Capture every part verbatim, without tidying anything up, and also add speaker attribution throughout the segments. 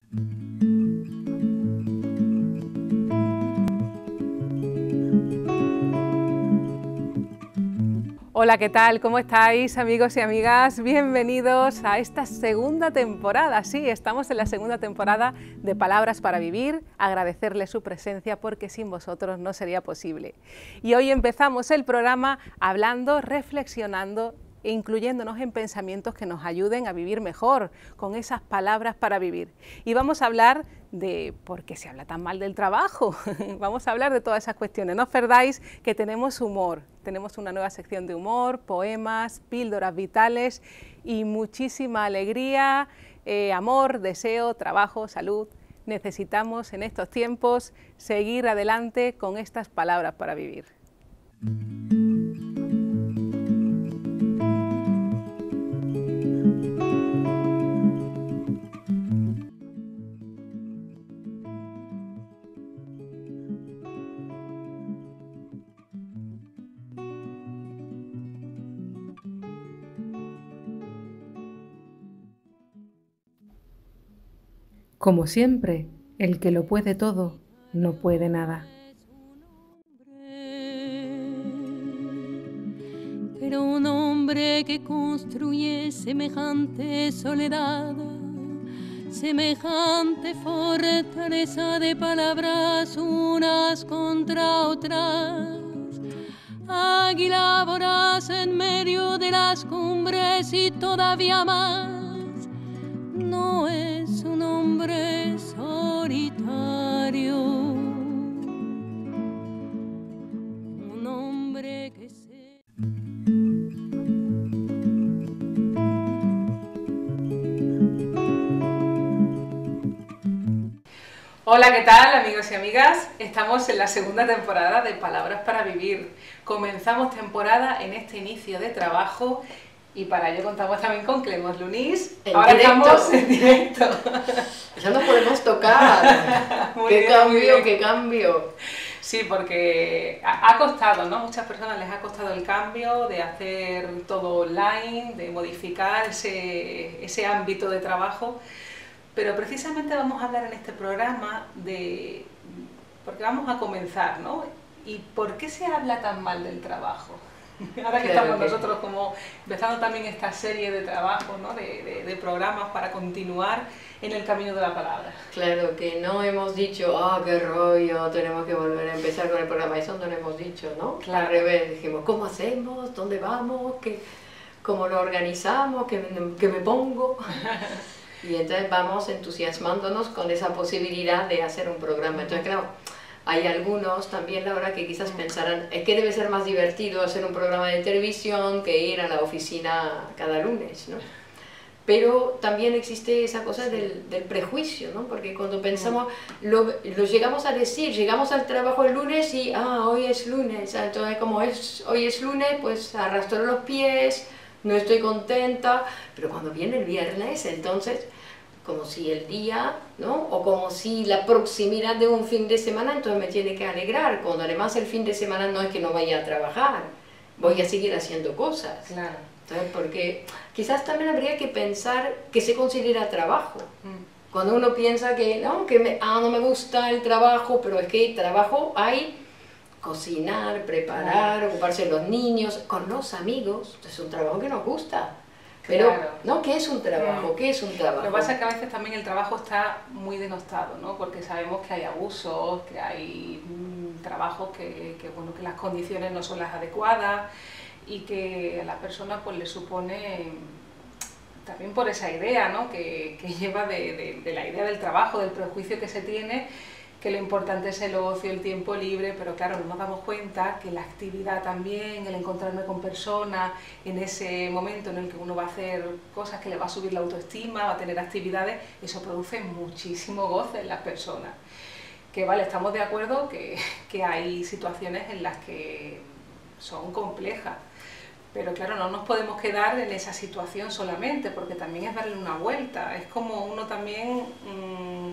Speaker 1: Hola, ¿qué tal? ¿Cómo estáis, amigos y amigas? Bienvenidos a esta segunda temporada. Sí, estamos en la segunda temporada de Palabras para Vivir. Agradecerles su presencia porque sin vosotros no sería posible. Y hoy empezamos el programa hablando, reflexionando e incluyéndonos en pensamientos que nos ayuden a vivir mejor, con esas palabras para vivir. Y vamos a hablar de por qué se habla tan mal del trabajo. Vamos a hablar de todas esas cuestiones. No os perdáis que tenemos humor, tenemos una nueva sección de humor, poemas, píldoras vitales y muchísima alegría, eh, amor, deseo, trabajo, salud. Necesitamos en estos tiempos seguir adelante con estas palabras para vivir. Como siempre, el que lo puede todo, no puede nada.
Speaker 2: Pero un hombre que construye semejante soledad, semejante fortaleza de palabras unas contra otras, águila voraz en medio de las cumbres y todavía más, no es un hombre solitario, un hombre que se...
Speaker 1: Hola, ¿qué tal, amigos y amigas? Estamos en la segunda temporada de Palabras para Vivir. Comenzamos temporada en este inicio de trabajo y para ello contamos también con Clemos Lunís.
Speaker 3: En
Speaker 1: Ahora
Speaker 3: directo.
Speaker 1: estamos en directo.
Speaker 3: Ya nos podemos tocar.
Speaker 1: Muy
Speaker 3: ¡Qué
Speaker 1: bien,
Speaker 3: cambio,
Speaker 1: muy bien.
Speaker 3: qué cambio!
Speaker 1: Sí, porque ha ha costado, ¿no? Muchas personas les ha costado el cambio de hacer todo online, de modificar ese, ese ámbito de trabajo. Pero precisamente vamos a hablar en este programa de... porque vamos a comenzar, ¿no? ¿Y por qué se habla tan mal del trabajo? Ahora que
Speaker 3: Claro
Speaker 1: estamos
Speaker 3: que-
Speaker 1: nosotros como empezando también esta serie de trabajo, ¿no? de, de, de programas para continuar en el camino de la palabra.
Speaker 3: Claro que no hemos dicho, ah, qué rollo, tenemos que volver a empezar con el programa. Eso no lo hemos dicho, ¿no?
Speaker 1: Claro.
Speaker 3: Al revés, dijimos, ¿cómo hacemos? ¿Dónde vamos? ¿Qué, ¿Cómo lo organizamos? ¿Qué, me- qué me pongo? Y entonces vamos entusiasmándonos con esa posibilidad de hacer un programa. Entonces, claro, hay algunos también, Laura, que quizás pensarán, es que debe ser más divertido hacer un programa de televisión que ir a la oficina cada lunes, ¿no? Pero también existe esa cosa del, del prejuicio, ¿no? Porque cuando pensamos, lo, lo llegamos a decir, llegamos al trabajo el lunes y, ah, hoy es lunes, entonces como es, hoy es lunes, pues arrastro los pies, no estoy contenta, pero cuando viene el viernes, entonces, como si el día, ¿no? O como si la proximidad de un fin de semana, entonces me tiene que alegrar, cuando además el fin de semana no es que no vaya a trabajar, voy a seguir haciendo cosas.
Speaker 1: Claro.
Speaker 3: Entonces, porque quizás también habría que pensar que se considera trabajo.
Speaker 1: Mm.
Speaker 3: Cuando uno piensa que no, que me, ah, no me gusta el trabajo, pero es que trabajo hay cocinar, preparar, ocuparse de los niños, con los amigos, es un trabajo que nos gusta. Pero,
Speaker 1: Claro.
Speaker 3: ¿no? ¿Qué es un trabajo?
Speaker 1: Mm.
Speaker 3: ¿Qué es un trabajo?
Speaker 1: Lo que pasa es que a veces también el trabajo está muy denostado, ¿no? Porque sabemos que hay abusos, que hay mm, trabajos que, que, bueno, que las condiciones no son las adecuadas y que a la persona pues le supone, también por esa idea, ¿no? que, que lleva de, de, de la idea del trabajo, del prejuicio que se tiene, que lo importante es el ocio, el tiempo libre, pero claro, no nos damos cuenta que la actividad también, el encontrarme con personas, en ese momento en el que uno va a hacer cosas que le va a subir la autoestima, va a tener actividades, eso produce muchísimo goce en las personas. Que vale, estamos de acuerdo que, que hay situaciones en las que son complejas, pero claro, no nos podemos quedar en esa situación solamente, porque también es darle una vuelta, es como uno también mmm,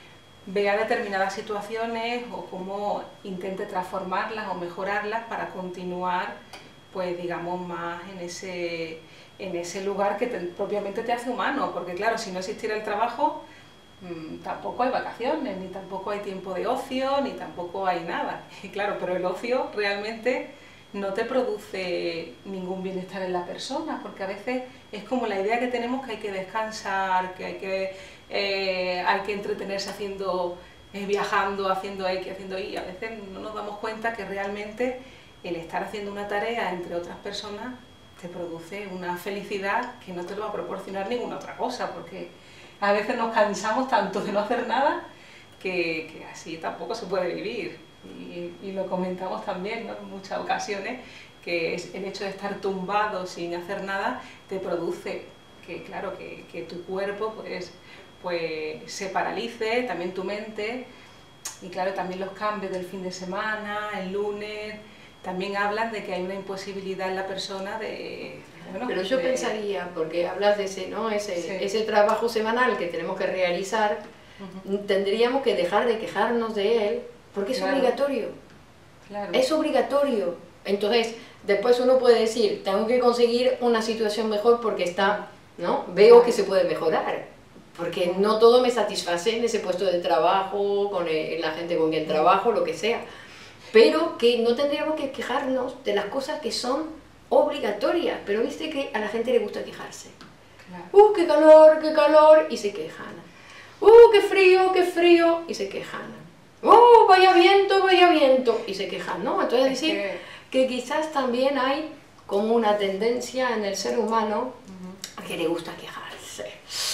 Speaker 1: vea determinadas situaciones o cómo intente transformarlas o mejorarlas para continuar, pues digamos, más en ese, en ese lugar que te, propiamente te hace humano, porque claro, si no existiera el trabajo, mmm, tampoco hay vacaciones, ni tampoco hay tiempo de ocio, ni tampoco hay nada. Y claro, pero el ocio realmente no te produce ningún bienestar en la persona, porque a veces es como la idea que tenemos que hay que descansar, que hay que, eh, hay que entretenerse haciendo, eh, viajando, haciendo X, haciendo Y. A veces no nos damos cuenta que realmente el estar haciendo una tarea entre otras personas te produce una felicidad que no te lo va a proporcionar ninguna otra cosa, porque a veces nos cansamos tanto de no hacer nada que, que así tampoco se puede vivir. Y, y lo comentamos también, ¿no?, en muchas ocasiones, que es el hecho de estar tumbado sin hacer nada te produce que, claro, que, que tu cuerpo pues, pues se paralice, también tu mente, y claro, también los cambios del fin de semana, el lunes, también hablan de que hay una imposibilidad en la persona de... Bueno,
Speaker 3: pero yo
Speaker 1: de...
Speaker 3: pensaría, porque hablas de ese, ¿no?, ese,
Speaker 1: Sí.
Speaker 3: ese trabajo semanal que tenemos que realizar, uh-huh. tendríamos que dejar de quejarnos de él, porque es claro. obligatorio. Claro. Es obligatorio. Entonces, después uno puede decir, tengo que conseguir una situación mejor porque está, ¿no?, veo que se puede mejorar. Porque no todo me satisface en ese puesto de trabajo, con el, la gente con quien trabajo, lo que sea. Pero que no tendríamos que quejarnos de las cosas que son obligatorias. Pero viste que a la gente le gusta quejarse. Claro. ¡Uh, qué calor, qué calor! Y se quejan. ¡Uh, qué frío, qué frío! Y se quejan. ¡Oh, vaya viento, vaya viento! Y se quejan, ¿no? Entonces es decir que... que quizás también hay como una tendencia en el ser humano uh-huh. a que le gusta quejarse.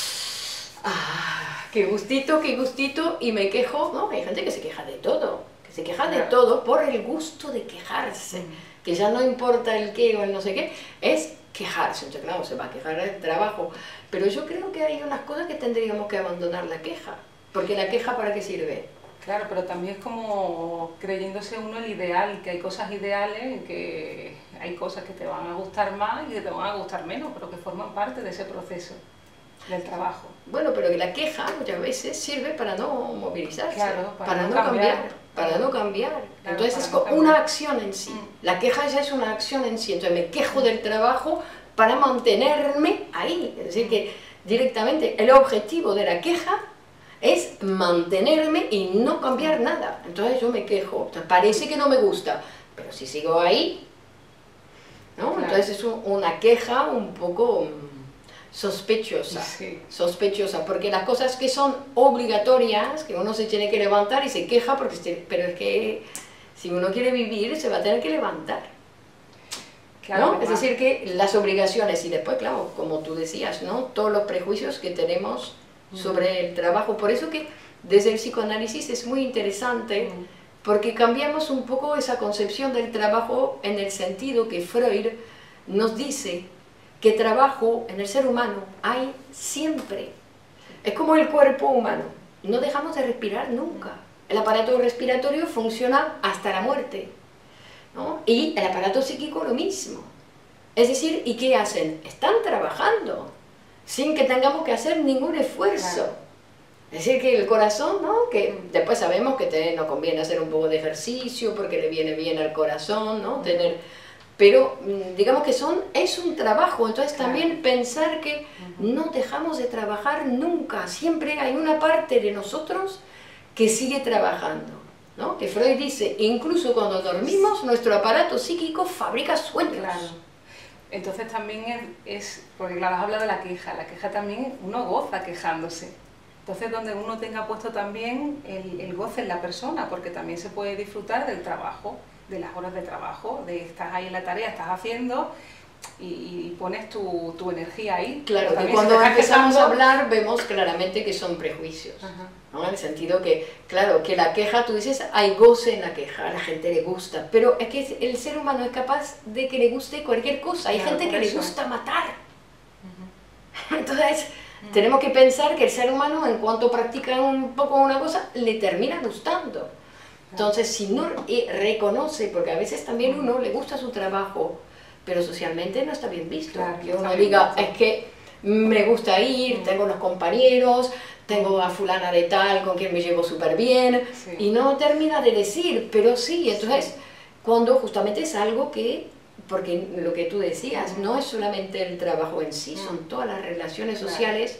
Speaker 3: ¡Ah, qué gustito, qué gustito! Y me quejo, ¿no? Hay gente que se queja de todo, que se queja de todo por el gusto de quejarse, uh-huh. que ya no importa el qué o el no sé qué, es quejarse. Entonces, claro, se va a quejar del trabajo, pero yo creo que hay unas cosas que tendríamos que abandonar la queja, porque la queja ¿para qué sirve?
Speaker 1: Claro, pero también es como creyéndose uno el ideal, que hay cosas ideales, que hay cosas que te van a gustar más y que te van a gustar menos, pero que forman parte de ese proceso del trabajo.
Speaker 3: Bueno, pero que la queja muchas veces sirve para no movilizarse,
Speaker 1: claro, para,
Speaker 3: para
Speaker 1: no
Speaker 3: no
Speaker 1: cambiar,
Speaker 3: cambiar, para no cambiar.
Speaker 1: Claro,
Speaker 3: entonces es
Speaker 1: no
Speaker 3: una cambiar. acción en sí. Mm. La queja ya es una acción en sí. Entonces me quejo del trabajo para mantenerme ahí. Es decir, que directamente el objetivo de la queja es mantenerme y no cambiar nada. Entonces yo me quejo, parece que no me gusta, pero si sigo ahí, ¿no? Claro. Entonces es un, una queja un poco sospechosa, sí. sospechosa, porque las cosas que son obligatorias, que uno se tiene que levantar y se queja, porque pero es que si uno quiere vivir se va a tener que levantar. Claro, ¿no? Es decir, que las obligaciones, y después, claro, como tú decías, ¿no?, todos los prejuicios que tenemos sobre el trabajo. Por eso que desde el psicoanálisis es muy interesante, porque cambiamos un poco esa concepción del trabajo en el sentido que Freud nos dice que trabajo en el ser humano hay siempre. Es como el cuerpo humano, no dejamos de respirar nunca. El aparato respiratorio funciona hasta la muerte, ¿no? Y el aparato psíquico lo mismo. Es decir, ¿y qué hacen? Están trabajando sin que tengamos que hacer ningún esfuerzo. Claro. Es decir, que el corazón, ¿no?, que después sabemos que te, nos conviene hacer un poco de ejercicio porque le viene bien al corazón, ¿no?, tener, pero digamos que son, es un trabajo. Entonces claro. también pensar que no dejamos de trabajar nunca, siempre hay una parte de nosotros que sigue trabajando, ¿no? Que Freud dice, incluso cuando dormimos, nuestro aparato psíquico fabrica sueños.
Speaker 1: Claro. Entonces también es, es, porque claro, has hablado de la queja, la queja también uno goza quejándose. Entonces donde uno tenga puesto también el, el goce en la persona, porque también se puede disfrutar del trabajo, de las horas de trabajo, de estás ahí en la tarea, estás haciendo y, y pones tu, tu energía ahí.
Speaker 3: Claro, que cuando empezamos a hablar vemos claramente que son prejuicios, ¿no? En el sentido que, claro, que la queja, tú dices, hay goce en la queja, a la gente le gusta, pero es que el ser humano es capaz de que le guste cualquier cosa. Hay claro, gente que eso. le gusta matar. Uh-huh. Entonces, uh-huh. tenemos que pensar que el ser humano, en cuanto practica un poco una cosa, le termina gustando. Entonces, si no reconoce, porque a veces también uno le gusta su trabajo, pero socialmente no está bien visto. Claro, que uno diga, visto. es que me gusta ir, uh-huh. tengo unos compañeros, tengo a fulana de tal con quien me llevo súper bien, sí. y no termina de decir, pero sí, entonces, sí. cuando justamente es algo que, porque lo que tú decías, uh-huh. no es solamente el trabajo en sí, uh-huh. son todas las relaciones sociales, claro.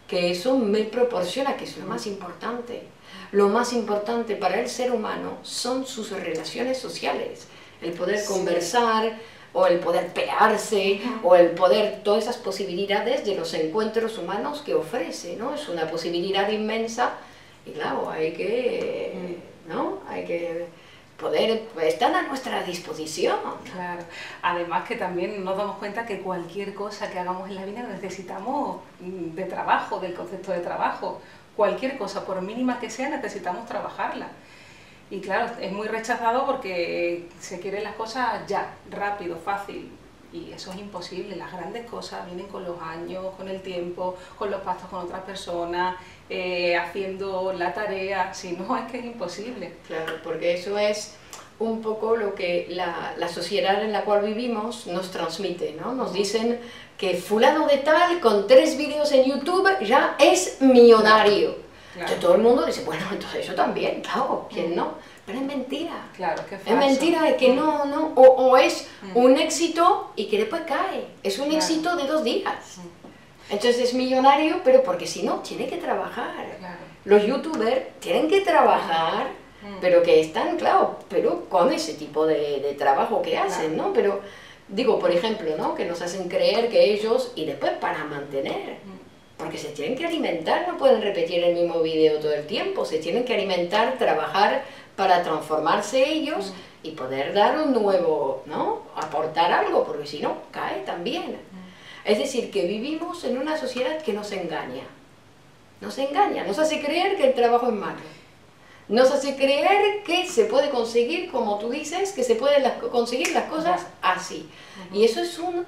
Speaker 3: que eso me proporciona, que es lo más importante. Lo más importante para el ser humano son sus relaciones sociales, el poder sí. conversar, o el poder pegarse, uh-huh. o el poder, todas esas posibilidades de los encuentros humanos que ofrece, ¿no? Es una posibilidad inmensa y claro, hay que, ¿no? Hay que poder, están a nuestra disposición.
Speaker 1: Claro, además que también nos damos cuenta que cualquier cosa que hagamos en la vida necesitamos de trabajo, del concepto de trabajo. Cualquier cosa, por mínima que sea, necesitamos trabajarla. Y claro, es muy rechazado porque se quieren las cosas ya, rápido, fácil. Y eso es imposible. Las grandes cosas vienen con los años, con el tiempo, con los pactos con otras personas, eh, haciendo la tarea. Si no, es que es imposible.
Speaker 3: Claro, porque eso es un poco lo que la, la sociedad en la cual vivimos nos transmite, ¿no? Nos dicen que fulano de tal, con tres vídeos en YouTube, ya es millonario. Claro. Claro. Entonces todo el mundo dice, bueno, entonces yo también, claro, ¿quién no? Pero es mentira.
Speaker 1: Claro, es que
Speaker 3: es mentira, es que no, no, o, o es mm. un éxito y que después cae. Es un claro. éxito de dos días. Mm. Entonces es millonario, pero porque si no, tiene que trabajar.
Speaker 1: Claro.
Speaker 3: Los youtubers tienen que trabajar, mm. pero que están, claro, pero con ese tipo de, de trabajo que hacen, claro. ¿no? Pero digo, por ejemplo, ¿no? Que nos hacen creer que ellos, y después para mantener, porque se tienen que alimentar, no pueden repetir el mismo video todo el tiempo, se tienen que alimentar, trabajar para transformarse ellos mm. y poder dar un nuevo, ¿no? Aportar algo, porque si no, cae también. Mm. Es decir, que vivimos en una sociedad que nos engaña, nos engaña, nos hace creer que el trabajo es malo, nos hace creer que se puede conseguir, como tú dices, que se pueden las, conseguir las cosas así. Uh-huh. Y eso es un,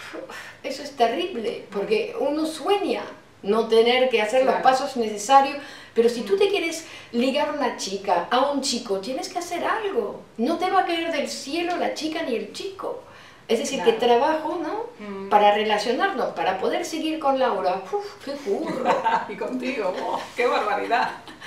Speaker 3: eso es terrible, porque uno sueña no tener que hacer claro. los pasos necesarios, pero si tú te quieres ligar a una chica, a un chico, tienes que hacer algo. No te va a caer del cielo la chica ni el chico. Es decir, claro. que trabajo, ¿no? Mm. Para relacionarnos, para poder seguir con Laura. ¡Uf, qué curro!
Speaker 1: Y contigo, oh, ¡qué barbaridad!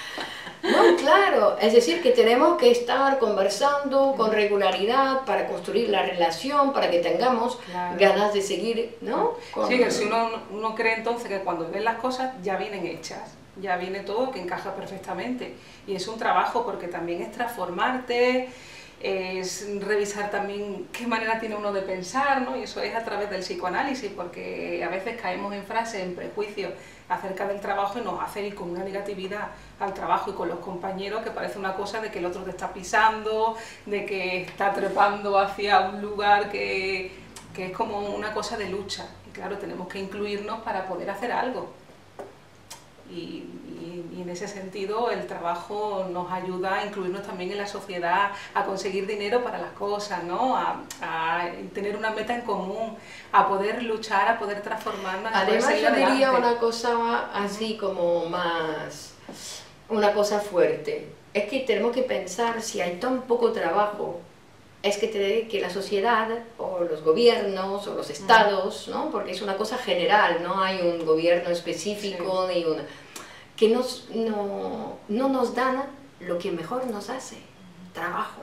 Speaker 3: No, claro, es decir, que tenemos que estar conversando con regularidad para construir la relación, para que tengamos claro. ganas de seguir, ¿no?
Speaker 1: Con... Sí, que si uno, uno cree entonces que cuando ven las cosas ya vienen hechas, ya viene todo que encaja perfectamente. Y es un trabajo porque también es transformarte, es revisar también qué manera tiene uno de pensar, ¿no? Y eso es a través del psicoanálisis, porque a veces caemos en frases, en prejuicios acerca del trabajo y nos hace ir con una negatividad al trabajo y con los compañeros que parece una cosa de que el otro te está pisando, de que está trepando hacia un lugar que, que es como una cosa de lucha. Y claro, tenemos que incluirnos para poder hacer algo. Y, y, y en ese sentido el trabajo nos ayuda a incluirnos también en la sociedad, a conseguir dinero para las cosas, ¿no? a, a tener una meta en común, a poder luchar, a poder transformarnos.
Speaker 3: Además yo diría una cosa así como más, una cosa fuerte, es que tenemos que pensar si hay tan poco trabajo, es que, te, que la sociedad o los gobiernos o los estados, ¿no? Porque es una cosa general, no hay un gobierno específico, sí. ni una, que nos, no, no nos dan lo que mejor nos hace, trabajo.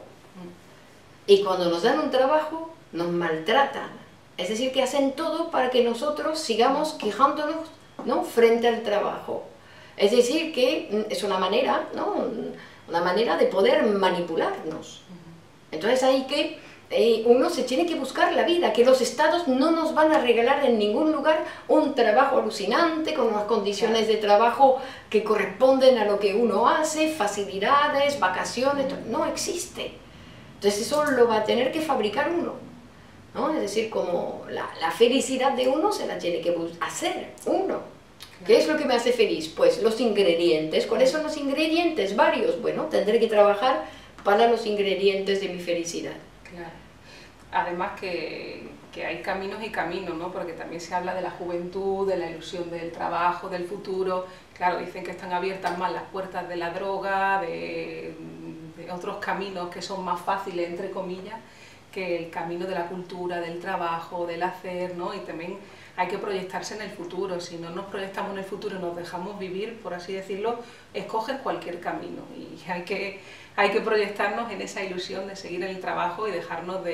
Speaker 3: Y cuando nos dan un trabajo, nos maltratan. Es decir, que hacen todo para que nosotros sigamos quejándonos, ¿no? frente al trabajo. Es decir, que es una manera, ¿no? una manera de poder manipularnos. Entonces hay que, eh, uno se tiene que buscar la vida, que los estados no nos van a regalar en ningún lugar un trabajo alucinante, con unas condiciones de trabajo que corresponden a lo que uno hace, facilidades, vacaciones, no existe. Entonces eso lo va a tener que fabricar uno, ¿no? Es decir, como la, la felicidad de uno se la tiene que hacer uno. ¿Qué es lo que me hace feliz? Pues los ingredientes. ¿Cuáles son los ingredientes? Varios. Bueno, tendré que trabajar para los ingredientes de mi felicidad.
Speaker 1: Claro. Además que, que hay caminos y caminos, ¿no? Porque también se habla de la juventud, de la ilusión del trabajo, del futuro. Claro, dicen que están abiertas más las puertas de la droga, de, de otros caminos que son más fáciles, entre comillas, que el camino de la cultura, del trabajo, del hacer, ¿no? Y también hay que proyectarse en el futuro. Si no nos proyectamos en el futuro y nos dejamos vivir, por así decirlo, escoger cualquier camino. Y hay que, hay que proyectarnos en esa ilusión de seguir en el trabajo y dejarnos de,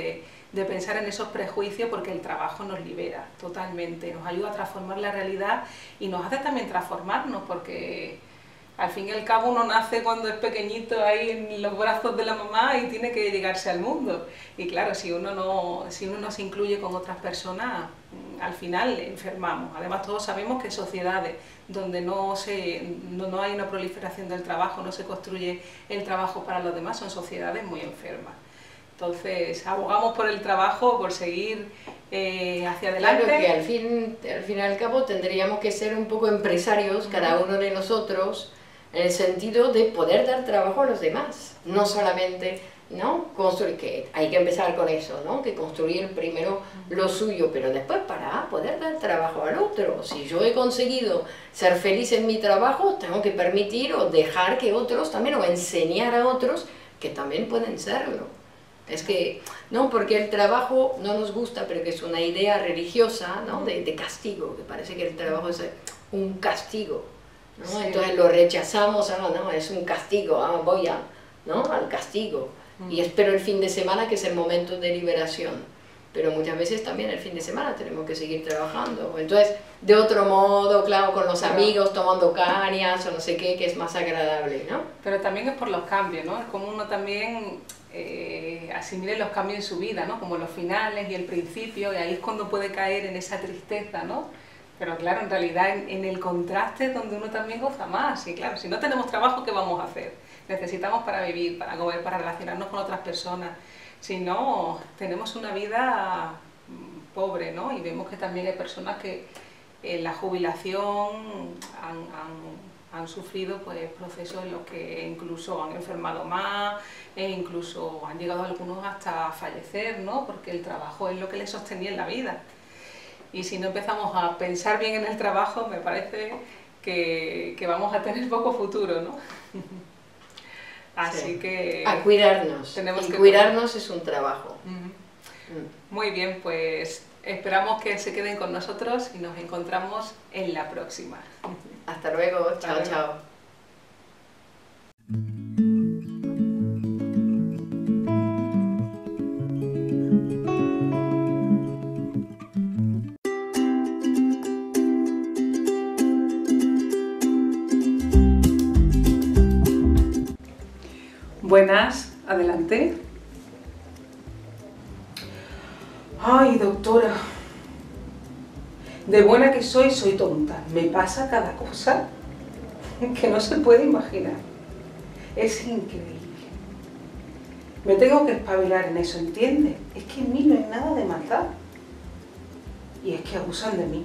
Speaker 1: de pensar en esos prejuicios, porque el trabajo nos libera totalmente, nos ayuda a transformar la realidad y nos hace también transformarnos, porque al fin y al cabo uno nace cuando es pequeñito ahí en los brazos de la mamá y tiene que llegarse al mundo. Y claro, si uno no, si uno no se incluye con otras personas, al final enfermamos. Además todos sabemos que sociedades donde no, se, no, no hay una proliferación del trabajo, no se construye el trabajo para los demás, son sociedades muy enfermas. Entonces abogamos por el trabajo, por seguir eh, hacia adelante.
Speaker 3: Claro que al fin, al fin y al cabo tendríamos que ser un poco empresarios, cada uno de nosotros, en el sentido de poder dar trabajo a los demás, no solamente, ¿no? Construir, que hay que empezar con eso, ¿no? Que construir primero lo suyo, pero después para poder dar trabajo al otro. Si yo he conseguido ser feliz en mi trabajo, tengo que permitir o dejar que otros también, o enseñar a otros que también pueden serlo. Es que, no, porque el trabajo no nos gusta, pero que es una idea religiosa, ¿no? de, de castigo, que parece que el trabajo es un castigo, ¿no? Sí. Entonces lo rechazamos, ah, no, es un castigo, ah, voy a, ¿no? al castigo. Mm. Y espero el fin de semana, que es el momento de liberación. Pero muchas veces también el fin de semana tenemos que seguir trabajando. Entonces, de otro modo, claro, con los amigos, tomando cañas o no sé qué, que es más agradable, ¿no?
Speaker 1: Pero también es por los cambios, ¿no? Es como uno también eh, asimile los cambios en su vida, ¿no? Como los finales y el principio, y ahí es cuando puede caer en esa tristeza, ¿no? Pero claro, en realidad en, en el contraste es donde uno también goza más. Y claro, si no tenemos trabajo, ¿qué vamos a hacer? Necesitamos para vivir, para comer, para relacionarnos con otras personas. Si no, tenemos una vida pobre, ¿no? Y vemos que también hay personas que en la jubilación han, han, han sufrido pues, procesos en los que incluso han enfermado más e incluso han llegado algunos hasta a fallecer, ¿no? Porque el trabajo es lo que les sostenía en la vida. Y si no empezamos a pensar bien en el trabajo, me parece que, que vamos a tener poco futuro, ¿no? Así sí. que...
Speaker 3: A cuidarnos.
Speaker 1: Tenemos
Speaker 3: y
Speaker 1: que
Speaker 3: cuidarnos es un trabajo.
Speaker 1: Uh-huh. mm. Muy bien, pues esperamos que se queden con nosotros y nos encontramos en la próxima.
Speaker 3: Hasta luego. Hasta chao, luego. Chao.
Speaker 1: Buenas, adelante. Ay, doctora, de buena que soy, soy tonta. Me pasa cada cosa que no se puede imaginar. Es increíble. Me tengo que espabilar en eso, ¿entiende? Es que en mí no hay nada de maldad. Y es que abusan de mí.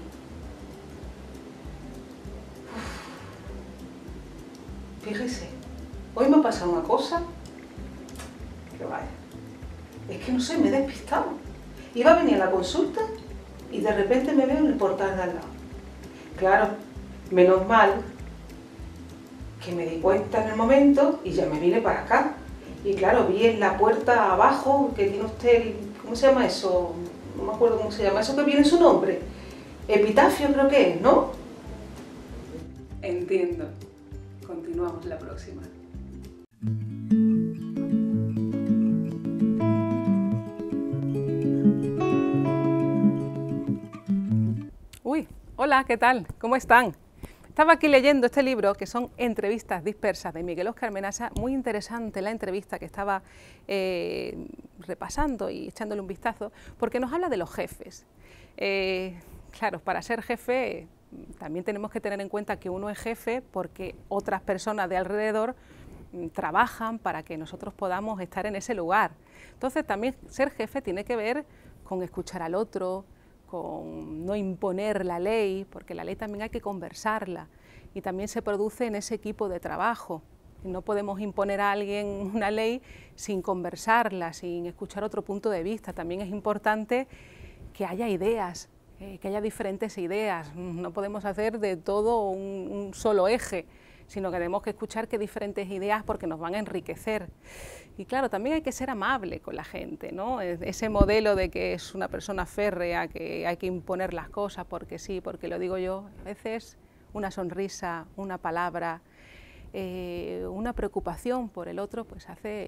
Speaker 1: Uf. Fíjese. Hoy me ha pasado una cosa que vaya, es que no sé, me he despistado. Iba a venir a la consulta y de repente me veo en el portal de al lado. Claro, menos mal que me di cuenta en el momento y ya me vine para acá. Y claro, vi en la puerta abajo que tiene usted, el, ¿cómo se llama eso? No me acuerdo cómo se llama, eso que viene en su nombre. Epitafio creo que es, ¿no? Entiendo. Continuamos la próxima. Uy, hola, ¿qué tal? ¿Cómo están? Estaba aquí leyendo este libro, que son Entrevistas dispersas, de Miguel Óscar Menasa. Muy interesante la entrevista que estaba eh, repasando y echándole un vistazo, porque nos habla de los jefes. Eh, claro, para ser jefe también tenemos que tener en cuenta que uno es jefe porque otras personas de alrededor trabajan para que nosotros podamos estar en ese lugar. Entonces también ser jefe tiene que ver con escuchar al otro, con no imponer la ley, porque la ley también hay que conversarla y también se produce en ese equipo de trabajo. No podemos imponer a alguien una ley sin conversarla, sin escuchar otro punto de vista. También es importante que haya ideas, eh, que haya diferentes ideas. No podemos hacer de todo un, un solo eje, sino que tenemos que escuchar que diferentes ideas porque nos van a enriquecer. Y claro, también hay que ser amable con la gente, ¿no? Ese modelo de que es una persona férrea, que hay que imponer las cosas porque sí, porque lo digo yo, a veces una sonrisa, una palabra, eh, una preocupación por el otro, pues hace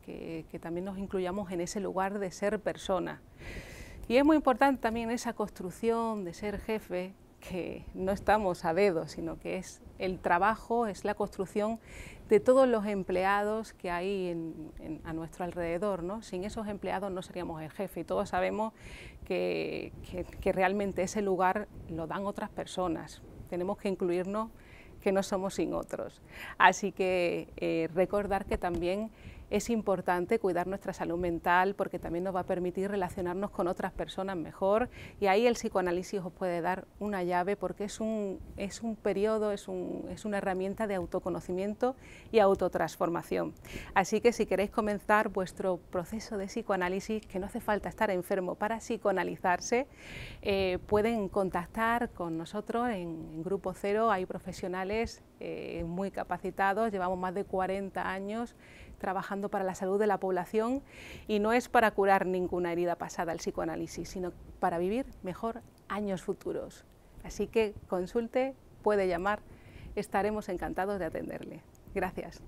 Speaker 1: que, que también nos incluyamos en ese lugar de ser persona. Y es muy importante también esa construcción de ser jefe, que no estamos a dedo, sino que es el trabajo, es la construcción de todos los empleados que hay en, en, a nuestro alrededor, ¿no? Sin esos empleados no seríamos el jefe, y todos sabemos que, que, que realmente ese lugar lo dan otras personas. Tenemos que incluirnos, que no somos sin otros. Así que eh, recordar que también es importante cuidar nuestra salud mental, porque también nos va a permitir relacionarnos con otras personas mejor, y ahí el psicoanálisis os puede dar una llave, porque es un, es un periodo, es, un, es una herramienta de autoconocimiento y autotransformación. Así que si queréis comenzar vuestro proceso de psicoanálisis, que no hace falta estar enfermo para psicoanalizarse, eh, pueden contactar con nosotros en, en Grupo Cero. Hay profesionales eh, muy capacitados, llevamos más de cuarenta años trabajando para la salud de la población, y no es para curar ninguna herida pasada el psicoanálisis, sino para vivir mejor años futuros. Así que consulte, puede llamar, estaremos encantados de atenderle. Gracias.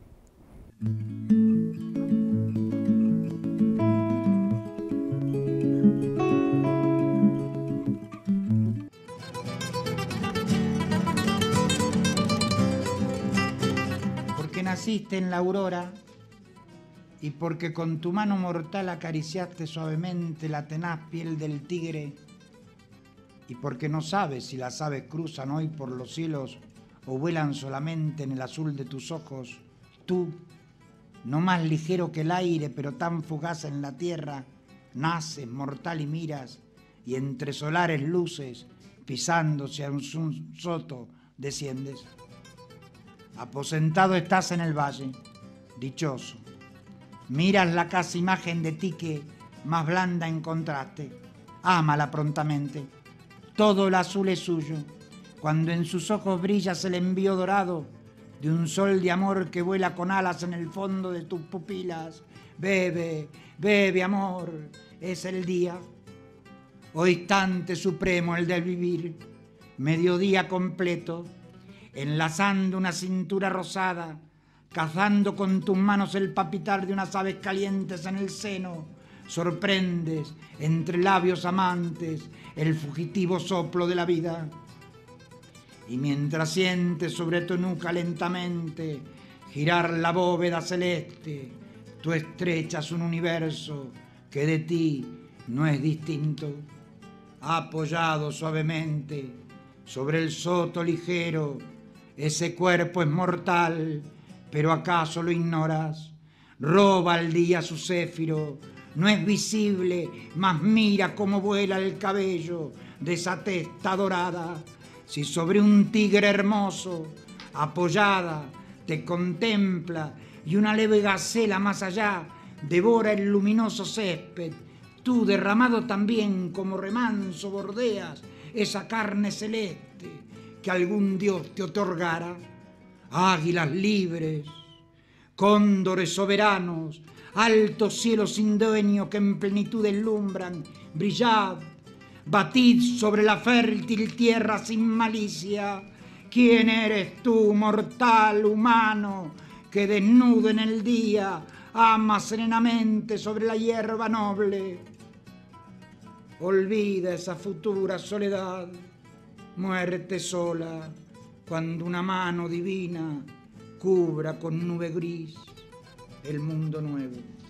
Speaker 4: Porque naciste en la aurora, y porque con tu mano mortal acariciaste suavemente la tenaz piel del tigre, y porque no sabes si las aves cruzan hoy por los cielos o vuelan solamente en el azul de tus ojos, tú, no más ligero que el aire pero tan fugaz en la tierra, naces mortal y miras, y entre solares luces, pisándose a un soto, desciendes. Aposentado estás en el valle, dichoso. Miras la casi imagen de ti que más blanda encontraste. Ámala prontamente. Todo el azul es suyo. Cuando en sus ojos brillas el envío dorado de un sol de amor que vuela con alas en el fondo de tus pupilas. Bebe, bebe amor, es el día. O instante supremo el del vivir. Mediodía completo, enlazando una cintura rosada, cazando con tus manos el papitar de unas aves calientes en el seno, sorprendes entre labios amantes el fugitivo soplo de la vida. Y mientras sientes sobre tu nuca lentamente girar la bóveda celeste, tú estrechas un universo que de ti no es distinto. Apoyado suavemente sobre el soto ligero, ese cuerpo es mortal, pero acaso lo ignoras. Roba al día su céfiro, no es visible, mas mira cómo vuela el cabello de esa testa dorada. Si sobre un tigre hermoso, apoyada, te contempla, y una leve gacela más allá devora el luminoso césped, tú derramado también como remanso bordeas esa carne celeste que algún dios te otorgara. Águilas libres, cóndores soberanos, altos cielos sin dueño que en plenitud deslumbran, brillad, batid sobre la fértil tierra sin malicia. ¿Quién eres tú, mortal humano, que desnudo en el día ama serenamente sobre la hierba noble? Olvida esa futura soledad, muerte sola, cuando una mano divina cubra con nube gris el mundo nuevo.